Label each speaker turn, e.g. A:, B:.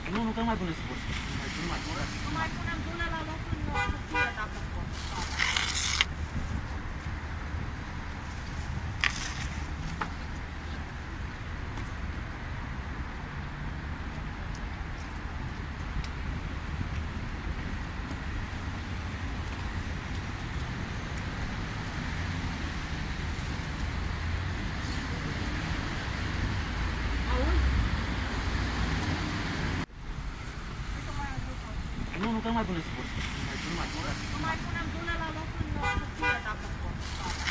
A: Nu, că nu mai punem spus.
B: Nu mai punem bună la loc în cutie, dacă pot.
A: Nu, că nu mai punem spus.
B: Nu mai punem bună la loc în cutie, dacă pot.